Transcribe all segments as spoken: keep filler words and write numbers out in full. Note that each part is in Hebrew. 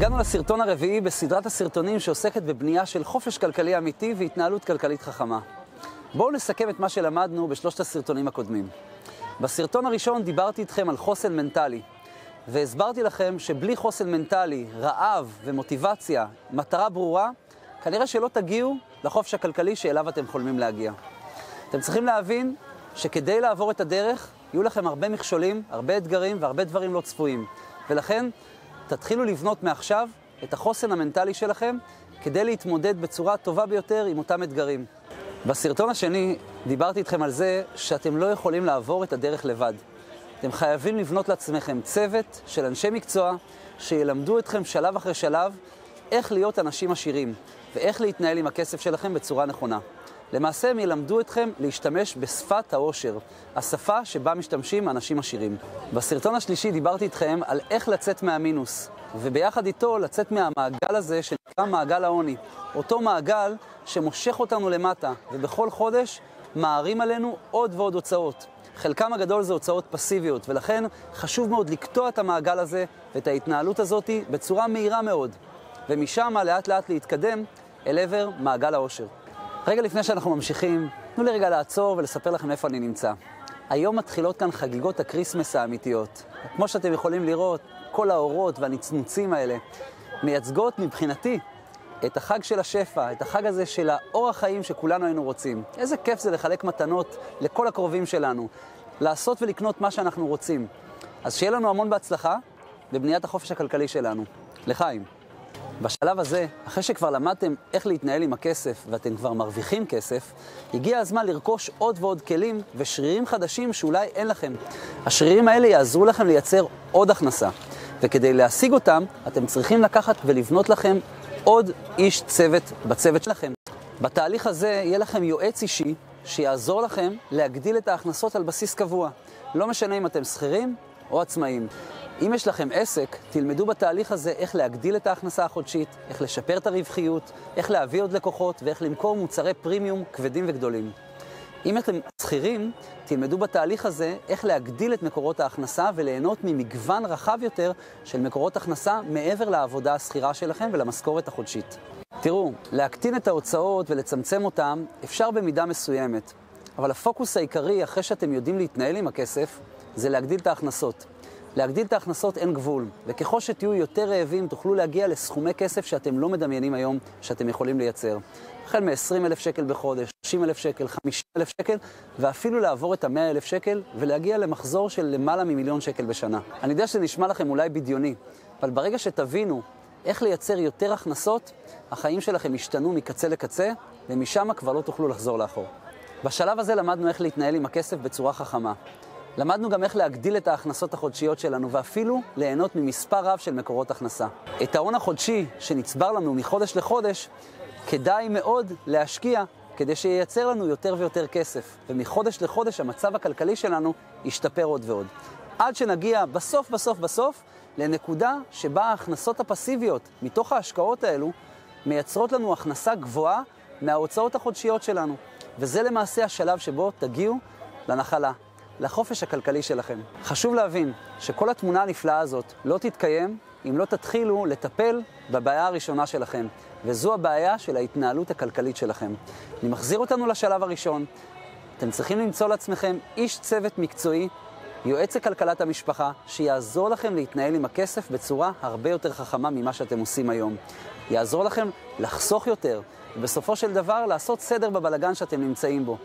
הגענו לסרטון הרביעי בסדרת הסרטונים שעוסקת בבנייה של חופש כלכלי אמיתי והתנהלות כלכלית חכמה. בואו נסכם את מה שלמדנו בשלושת הסרטונים הקודמים. בסרטון הראשון דיברתי איתכם על חוסן מנטלי, והסברתי לכם שבלי חוסן מנטלי, רעב ומוטיבציה, מטרה ברורה, כנראה שלא תגיעו לחופש הכלכלי שאליו אתם חולמים להגיע. אתם צריכים להבין שכדי לעבור את הדרך, יהיו לכם הרבה מכשולים, הרבה אתגרים והרבה דברים לא צפויים. ולכן, תתחילו לבנות מעכשיו את החוסן המנטלי שלכם כדי להתמודד בצורה טובה ביותר עם אותם אתגרים. בסרטון השני דיברתי איתכם על זה שאתם לא יכולים לעבור את הדרך לבד. אתם חייבים לבנות לעצמכם צוות של אנשי מקצוע שילמדו אתכם שלב אחרי שלב איך להיות אנשים עשירים ואיך להתנהל עם הכסף שלכם בצורה נכונה. למעשה הם ילמדו אתכם להשתמש בשפת העושר, השפה שבה משתמשים אנשים עשירים. בסרטון השלישי דיברתי איתכם על איך לצאת מהמינוס, וביחד איתו לצאת מהמעגל הזה שנקרא מעגל העוני. אותו מעגל שמושך אותנו למטה, ובכל חודש מערים עלינו עוד ועוד הוצאות. חלקם הגדול זה הוצאות פסיביות, ולכן חשוב מאוד לקטוע את המעגל הזה ואת ההתנהלות הזאת בצורה מהירה מאוד, ומשם לאט לאט להתקדם אל עבר מעגל העושר. רגע לפני שאנחנו ממשיכים, תנו לי רגע לעצור ולספר לכם איפה אני נמצא. היום מתחילות כאן חגיגות הקריסמס האמיתיות. כמו שאתם יכולים לראות, כל האורות והנצנוצים האלה מייצגות מבחינתי את החג של השפע, את החג הזה של האורח חיים שכולנו היינו רוצים. איזה כיף זה לחלק מתנות לכל הקרובים שלנו, לעשות ולקנות מה שאנחנו רוצים. אז שיהיה לנו המון בהצלחה בבניית החופש הכלכלי שלנו. לחיים. בשלב הזה, אחרי שכבר למדתם איך להתנהל עם הכסף ואתם כבר מרוויחים כסף, הגיע הזמן לרכוש עוד ועוד כלים ושרירים חדשים שאולי אין לכם. השרירים האלה יעזרו לכם לייצר עוד הכנסה, וכדי להשיג אותם, אתם צריכים לקחת ולבנות לכם עוד איש צוות בצוות שלכם. בתהליך הזה יהיה לכם יועץ אישי שיעזור לכם להגדיל את ההכנסות על בסיס קבוע. לא משנה אם אתם שכירים או עצמאים. אם יש לכם עסק, תלמדו בתהליך הזה איך להגדיל את ההכנסה החודשית, איך לשפר את הרווחיות, איך להביא עוד לקוחות ואיך למכור מוצרי פרימיום כבדים וגדולים. אם אתם שכירים, תלמדו בתהליך הזה איך להגדיל את מקורות ההכנסה וליהנות ממגוון רחב יותר של מקורות הכנסה מעבר לעבודה השכירה שלכם ולמשכורת החודשית. תראו, להקטין את ההוצאות ולצמצם אותם אפשר במידה מסוימת, אבל הפוקוס העיקרי אחרי שאתם יודעים להתנהל עם הכסף זה להגדיל את ההכנסות. להגדיל את ההכנסות אין גבול, וככל שתהיו יותר רעבים תוכלו להגיע לסכומי כסף שאתם לא מדמיינים היום שאתם יכולים לייצר. החל מ-עשרים אלף שקל בחודש, שלושים אלף שקל, חמישים אלף שקל, ואפילו לעבור את ה-מאה אלף שקל ולהגיע למחזור של למעלה ממיליון שקל בשנה. אני יודע שזה נשמע לכם אולי בדיוני, אבל ברגע שתבינו איך לייצר יותר הכנסות, החיים שלכם ישתנו מקצה לקצה, ומשם כבר לא תוכלו לחזור לאחור. בשלב הזה למדנו איך להתנהל עם הכסף בצורה חכמה. למדנו גם איך להגדיל את ההכנסות החודשיות שלנו, ואפילו ליהנות ממספר רב של מקורות הכנסה. את ההון החודשי שנצבר לנו מחודש לחודש, כדאי מאוד להשקיע כדי שייצר לנו יותר ויותר כסף. ומחודש לחודש המצב הכלכלי שלנו ישתפר עוד ועוד. עד שנגיע בסוף בסוף בסוף לנקודה שבה ההכנסות הפסיביות מתוך ההשקעות האלו מייצרות לנו הכנסה גבוהה מההוצאות החודשיות שלנו. וזה למעשה השלב שבו תגיעו לנחלה. לחופש הכלכלי שלכם. חשוב להבין שכל התמונה הנפלאה הזאת לא תתקיים אם לא תתחילו לטפל בבעיה הראשונה שלכם, וזו הבעיה של ההתנהלות הכלכלית שלכם. אני מחזיר אותנו לשלב הראשון. אתם צריכים למצוא לעצמכם איש צוות מקצועי, יועץ לכלכלת המשפחה, שיעזור לכם להתנהל עם הכסף בצורה הרבה יותר חכמה ממה שאתם עושים היום. יעזור לכם לחסוך יותר, ובסופו של דבר לעשות סדר בבלגן שאתם נמצאים בו.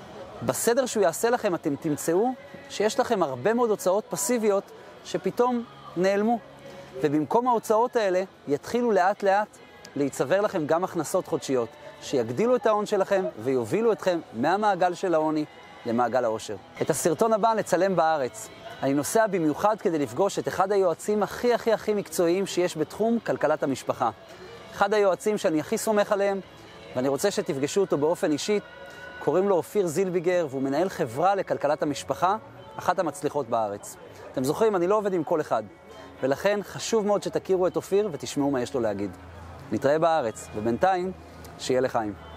בסדר שהוא יעשה לכם אתם תמצאו שיש לכם הרבה מאוד הוצאות פסיביות שפתאום נעלמו. ובמקום ההוצאות האלה יתחילו לאט לאט להיצבר לכם גם הכנסות חודשיות שיגדילו את ההון שלכם ויובילו אתכם מהמעגל של העוני למעגל העושר. את הסרטון הבא נצלם בארץ. אני נוסע במיוחד כדי לפגוש את אחד היועצים הכי הכי הכי מקצועיים שיש בתחום כלכלת המשפחה. אחד היועצים שאני הכי סומך עליהם, ואני רוצה שתפגשו אותו באופן אישי. קוראים לו אופיר זילביגר, והוא מנהל חברה לכלכלת המשפחה, אחת המצליחות בארץ. אתם זוכרים, אני לא עובד עם כל אחד, ולכן חשוב מאוד שתכירו את אופיר ותשמעו מה יש לו להגיד. נתראה בארץ, ובינתיים, שיהיה לחיים.